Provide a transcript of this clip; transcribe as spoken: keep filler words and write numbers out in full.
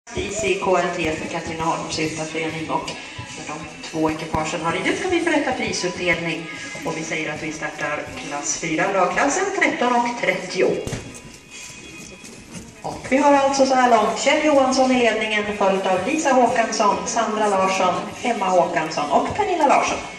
I C K L T för Katrineholms Ryttarförening, och när de två ekipagen har ridit ska vi förrätta prisutdelning, och vi säger att vi startar klass fyra, lagklassen tretton och trettio. Och vi har alltså så här långt Kjell Johansson i ledningen, följt av Lisa Håkansson, Sandra Larsson, Emma Håkansson och Pernilla Larsson.